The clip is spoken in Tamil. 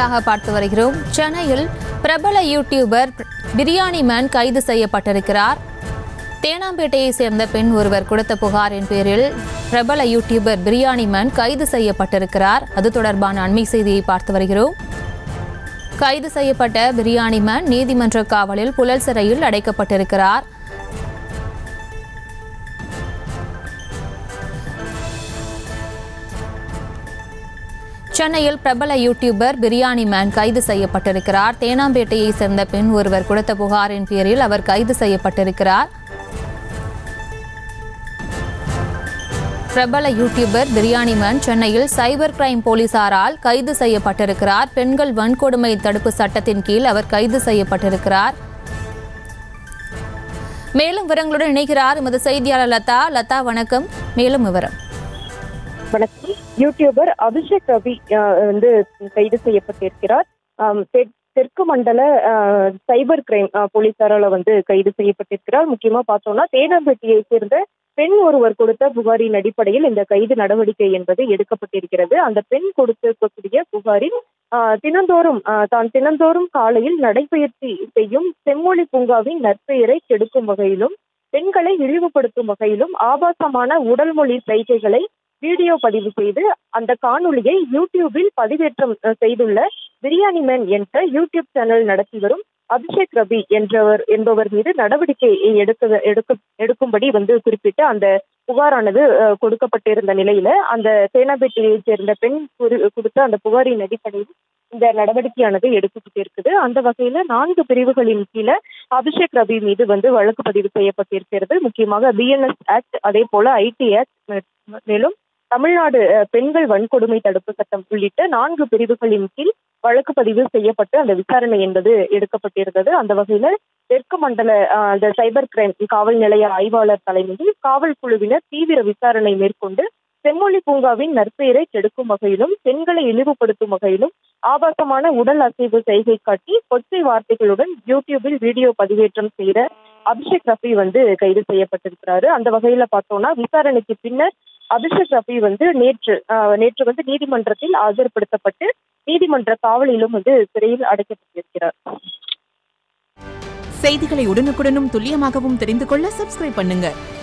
செய்தியாக பார்த்து வருகிறோம். சென்னையில் பிரபல யூடியூபர் பிரியாணி மேன் கைது செய்யப்பட்டிருக்கிறார். தேனாம்பேட்டையை சேர்ந்த பெண் ஒருவர் கொடுத்த புகாரின் பேரில் பிரபல யூடியூபர் பிரியாணி மேன் கைது செய்யப்பட்டிருக்கிறார். அது தொடர்பான அண்மை செய்தியை பார்த்து வருகிறோம். கைது செய்யப்பட்ட பிரியாணி மேன் நீதிமன்ற காவலில் புழல் சிறையில் அடைக்கப்பட்டிருக்கிறார். சென்னையில் பிரபல யூடியூபர் பிரியாணி மேன் கைது செய்யப்பட்டிருக்கிறார். தேனாம்பேட்டையை சேர்ந்த பெண் ஒருவர் கொடுத்த புகாரின் பேரில் அவர் கைது செய்யப்பட்டிருக்கிறார். பிரபல யூடியூபர் பிரியாணி மேன் சென்னையில் சைபர் கிரைம் போலீசாரால் கைது செய்யப்பட்டிருக்கிறார். பெண்கள் வன்கொடுமை தடுப்பு சட்டத்தின் கீழ் அவர் கைது செய்யப்பட்டிருக்கிறார். மேலும் விவரங்களுடன் இணைகிறார் எமது செய்தியாளர் லதா. லதா, வணக்கம். மேலும் விவரம். வணக்கம். யூடியூபர் அபிஷேக் ரவி கைது செய்யப்பட்டிருக்கிறார். தெற்கு மண்டல சைபர் கிரைம் போலீசாரால கைது செய்யப்பட்டிருக்கிறார். முக்கியமா பார்த்தோம்னா தேனாம்பேட்டையை சேர்ந்த பெண் ஒருவர் கொடுத்த புகாரின் அடிப்படையில் இந்த கைது நடவடிக்கை என்பது எடுக்கப்பட்டிருக்கிறது. அந்த பெண் கொடுத்திருக்கக்கூடிய புகாரில் தினந்தோறும் காலையில் நடைபயிற்சி செய்யும் செம்மொழி பூங்காவின் நற்பெயரை கெடுக்கும் வகையிலும் பெண்களை இழிவுபடுத்தும் வகையிலும் ஆபாசமான உடல் மொழி சைகைகளை வீடியோ பதிவு செய்து அந்த காணொலியை யூடியூபில் பதிவேற்றம் செய்துள்ள பிரியாணி மேன் என்ற யூடியூப் சேனல் நடத்தி வரும் அபிஷேக் ரவி என்பவர் மீது நடவடிக்கை எடுக்கும்படி குறிப்பிட்டு அந்த புகாரானது கொடுக்கப்பட்டிருந்த நிலையில அந்த தேனாம்பேட்டையை சேர்ந்த பெண் கொடுத்த அந்த புகாரின் அடிப்படையில் இந்த நடவடிக்கையானது எடுக்கப்பட்டிருக்குது. அந்த வகையில 4 பிரிவுகளின் கீழே அபிஷேக் ரவி மீது வழக்கு பதிவு செய்யப்பட்டிருக்கிறது. முக்கியமாக பிஎன்எஸ் ஆக்ட், அதே போல ஐடி ஆக்ட், மேலும் தமிழ்நாடு பெண்கள் வன்கொடுமை தடுப்பு சட்டம் உள்ளிட்ட 4 பிரிவுகளின் கீழ் வழக்கு பதிவு செய்யப்பட்டு அந்த விசாரணை என்பது எடுக்கப்பட்டிருந்தது. அந்த வகையில தெற்கு மண்டல அந்த சைபர் கிரைம் காவல் நிலைய ஆய்வாளர் தலைமையில் காவல் குழுவினர் தீவிர விசாரணை மேற்கொண்டு செம்மொழி பூங்காவின் நற்பெயரை கெடுக்கும் வகையிலும் பெண்களை இழிவுபடுத்தும் வகையிலும் ஆபாசமான உடல் அசைவு செய்கை காட்டி கொச்சை வார்த்தைகளுடன் யூடியூபில் வீடியோ பதிவேற்றம் செய்த அபிஷேக் ரவி கைது செய்யப்பட்டிருக்கிறாரு. அந்த வகையில பார்த்தோம்னா விசாரணைக்கு பின்னர் அபிஷேக் ரவி நேற்று நீதிமன்றத்தில் ஆஜர்படுத்தப்பட்டு நீதிமன்ற காவலிலும் சிறையில் அடைக்கப்பட்டிருக்கிறார். செய்திகளை உடனுக்குடனும் துல்லியமாகவும் தெரிந்து கொள்ள சப்ஸ்கிரைப் பண்ணுங்க.